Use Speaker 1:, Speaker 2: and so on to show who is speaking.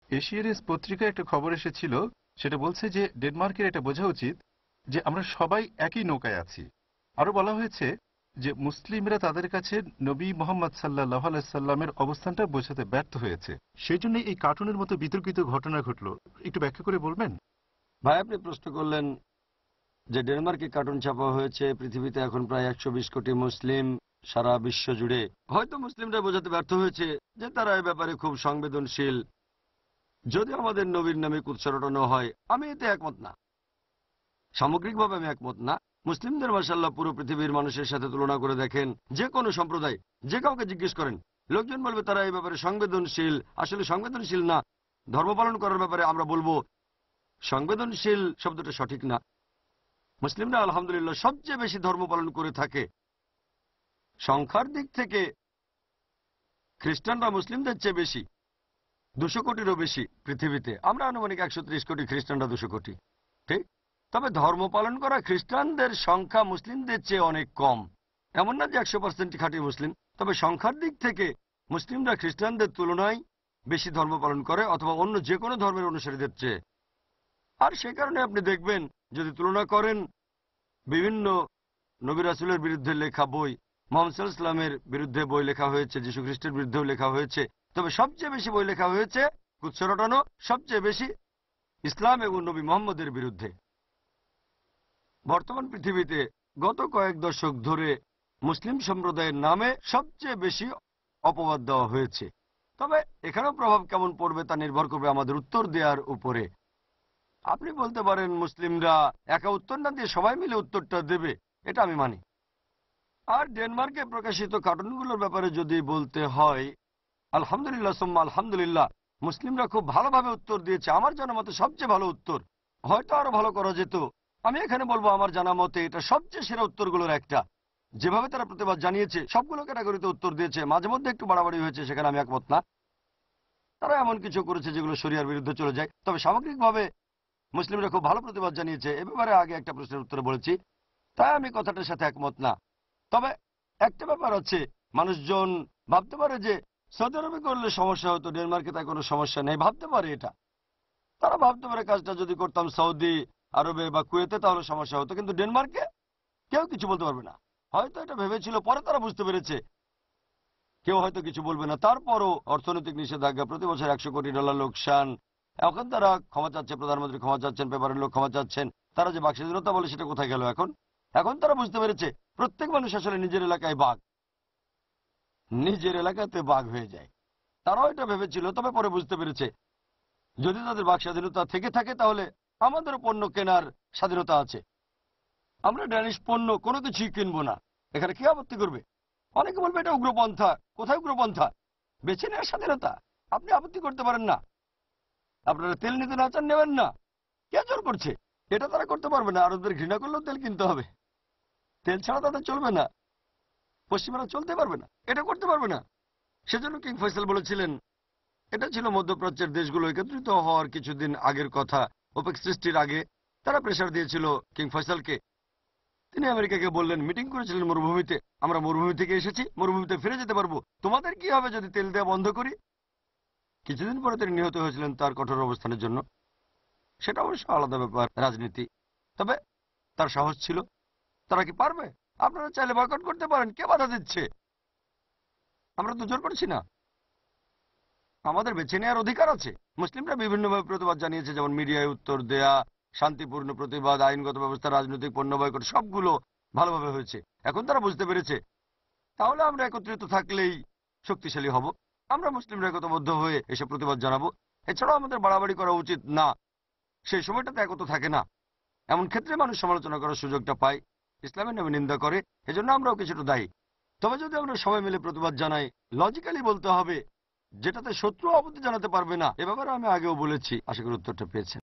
Speaker 1: এশিয়ানিস পত্রিকায় একটা খবর এসেছিল, সেটা বলছে যে ডেনমার্কের এটা বোঝা উচিত যে আমরা সবাই একই নৌকায় আছি। আরো বলা হয়েছে যে মুসলিমরা তাদের কাছে নবী মোহাম্মদ সাল্লাল্লাহু আলাইহি সাল্লামের অবস্থানটা বোঝাতে ব্যর্থ হয়েছে, সেই জন্য এই কার্টুনের মতো বিতর্কিত ঘটনা ঘটলো। একটু ব্যাখ্যা করে বলবেন?
Speaker 2: ভাই, আপনি প্রশ্ন করলেন যে ডেনমার্কে কার্টুন ছাপা হয়েছে, পৃথিবীতে এখন প্রায় 120 কোটি মুসলিম, সারা বিশ্ব জুড়ে। হয়তো মুসলিমরা বোঝাতে ব্যর্থ হয়েছে যে তারা এ ব্যাপারে খুব সংবেদনশীল। যদি আমাদের নবীর নামে কুৎসা রটানো হয়, আমি এতে একমত না। সামগ্রিকভাবে আমি একমত না। মুসলিমদের মাশাআল্লাহ পুরো পৃথিবীর মানুষের সাথে তুলনা করে দেখেন, যে কোনো সম্প্রদায়, যে কাউকে জিজ্ঞেস করেন, লোকজন বলবে তারা এই ব্যাপারে সংবেদনশীল। আসলে সংবেদনশীল না, ধর্ম পালন করার ব্যাপারে আমরা বলবো সংবেদনশীল শব্দটা সঠিক না। মুসলিমরা আলহামদুলিল্লাহ সবচেয়ে বেশি ধর্ম পালন করে থাকে। সংখ্যার দিক থেকে খ্রিস্টানরা মুসলিমদের চেয়ে বেশি, 200 কোটিরও বেশি পৃথিবীতে। আমরা আনুমানিক 130 কোটি, খ্রিস্টানরা 200 কোটি, ঠিক? তবে ধর্ম পালন করা খ্রিস্টানদের সংখ্যা মুসলিমদের চেয়ে অনেক কম। এমন না যে 100% খাঁটি মুসলিম, তবে সংখ্যার দিক থেকে মুসলিমরা খ্রিস্টানদের তুলনায় বেশি ধর্ম পালন করে, অথবা অন্য যে কোনো ধর্মের অনুসারীদের চেয়ে। আর সে কারণে আপনি দেখবেন, যদি তুলনা করেন, বিভিন্ন নবী রাসূলের বিরুদ্ধে লেখা বই, মুহাম্মদ সাল্লাল্লাহু আলাইহি ওয়াসাল্লামের বিরুদ্ধে বই লেখা হয়েছে, যীশু খ্রিস্টের বিরুদ্ধেও লেখা হয়েছে, তবে সবচেয়ে বেশি বই লেখা হয়েছে কুৎসা রটানো সবচেয়ে বেশি ইসলাম এবং নবী মুহাম্মদের বিরুদ্ধে। বর্তমান পৃথিবীতে গত কয়েক দশক ধরে মুসলিম সম্প্রদায়ের নামে সবচেয়ে বেশি অপবাদ দেওয়া হয়েছে। তবে এখানেও প্রভাব কেমন পড়বে তা নির্ভর করবে আমাদের উত্তর দেওয়ার উপরে। আপনি বলতে পারেন মুসলিমরা একা উত্তর না দিয়ে সবাই মিলে উত্তরটা দেবে, এটা আমি মানি। আর ডেনমার্কে প্রকাশিত কার্টুনগুলোর ব্যাপারে যদি বলতে হয়, আলহামদুলিল্লাহ সুম্মা আলহামদুলিল্লাহ, মুসলিমরা খুব ভালোভাবে উত্তর দিয়েছে। আমার জানা মতে সবচেয়ে ভালো উত্তর। হয়তো আরো ভালো করা যেত। আমি এখানে বলবো আমার জানা মতে এটা সবচেয়ে সেরা উত্তরগুলোর একটা। যেভাবে তারা প্রতিবাদ জানিয়েছে, সবগুলো ক্যাটাগরিতে উত্তর দিয়েছে। মাঝে মধ্যে একটু বাড়াবাড়ি হয়েছে, সেখানে আমি একমত না। তারা এমন কিছু করেছে যেগুলো শরিয়ার বিরুদ্ধে চলে যায়। তবে সামগ্রিকভাবে মুসলিমরা খুব ভালো প্রতিবাদ জানিয়েছে। এ ব্যাপারে আগে একটা প্রশ্নের উত্তরে বলেছি, তাই আমি কথাটার সাথে একমত না। তবে একটা ব্যাপার আছে, মানুষজন ভাবতে পারে যে সৌদি আরবে করলে সমস্যা হতো, ডেনমার্কে তাই কোনো সমস্যা নেই, ভাবতে পারে এটা। তারা ভাবতে পারে কাজটা যদি করতাম সৌদি আরবে বা কুয়েতে তাহলে সমস্যা হতো, কিন্তু ডেনমার্কে কেউ কিছু বলতে পারবে না। হয়তো এটা ভেবেছিল, পরে তারা বুঝতে পেরেছে কেউ হয়তো কিছু বলবে না। তারপরও অর্থনৈতিক নিষেধাজ্ঞা, প্রতি বছর $100 কোটি লোকসান। এখন তারা ক্ষমা চাচ্ছে, প্রধানমন্ত্রী ক্ষমা চাচ্ছেন, পেপারের লোক ক্ষমা চাচ্ছেন। তারা যে বাক স্বাধীনতা বলে সেটা কোথায় গেল এখন? এখন তারা বুঝতে পেরেছে প্রত্যেক মানুষ আসলে নিজের এলাকায় বাঘ, নিজের এলাকাতে বাঘ হয়ে যায়। তারাও এটা ভেবেছিল, তবে পরে বুঝতে পেরেছে যদি তাদের বাক স্বাধীনতা থেকে থাকে তাহলে আমাদের পণ্য কেনার স্বাধীনতা আছে। আমরা ড্যানিশ পণ্য কোনো কিছুই কিনবো না, এখানে কে আপত্তি করবে? অনেকে বলবে এটা উগ্রপন্থা। কোথায় উগ্রপন্থা? বেছে নেওয়ার স্বাধীনতা, আপনি আপত্তি করতে পারেন না। আপনারা তেল নিতে না চান, নেবেন না, কে জোর করছে? এটা তারা করতে পারবে না। আরবদের ঘৃণা করলেও তেল কিনতে হবে, তেল ছাড়া তাদের চলবে না। পশ্চিমারা চলতে পারবে না, এটা করতে পারবে না। সেজন্য কিং ফয়সাল বলেছিলেন, এটা ছিল মধ্যপ্রাচ্যের দেশগুলো একত্রিত হওয়ার কিছুদিন আগের কথা, ওপেক সৃষ্টির আগে। তারা প্রেশার দিয়েছিল কিং ফয়সালকে। তিনি আমেরিকাকে বললেন, মিটিং করেছিলেন মরুভূমিতে, আমরা মরুভূমি থেকে এসেছি, মরুভূমিতে ফিরে যেতে পারবো, তোমাদের কি হবে যদি তেল দেওয়া বন্ধ করি? কিছুদিন পরে তিনি নিহত হয়েছিলেন তার কঠোর অবস্থানের জন্য। সেটা অবশ্য আলাদা ব্যাপার, রাজনীতি। তবে তার সাহস ছিল। তারা কি পারবে? আপনারা চাইলে বয়কট করতে পারেন, কে বাধা দিচ্ছে? আমরা তো জোর করছি না, আমাদের বেছে নেওয়ার অধিকার আছে। মুসলিমরা বিভিন্নভাবে প্রতিবাদ জানিয়েছে, যেমন মিডিয়ায় উত্তর দেয়া, শান্তিপূর্ণ প্রতিবাদ, আইনগত ব্যবস্থা, রাজনৈতিক পণ্য বয়কট, সবগুলো ভালোভাবে হয়েছে। এখন তারা বুঝতে পেরেছে তাহলে আমরা একত্রিত থাকলেই শক্তিশালী হব। আমরা মুসলিমরা একতাবদ্ধ হয়ে এসব প্রতিবাদ জানাবো। এছাড়াও আমাদের বাড়াবাড়ি করা উচিত না, সেই সময়টাতে একতা থাকে না। এমন ক্ষেত্রে মানুষ সমালোচনা করার সুযোগটা পায়, ইসলামের নামে নিন্দা করে। এজন্য আমরাও কিছুটা দায়ী। তবে যদি আমরা সবাই মিলে প্রতিবাদ জানাই, লজিক্যালি বলতে হবে, যেটাতে শত্রু আপত্তি জানাতে পারবে না। এ ব্যাপারে আমি আগেও বলেছি, আশা করি উত্তরটা পেয়েছেন।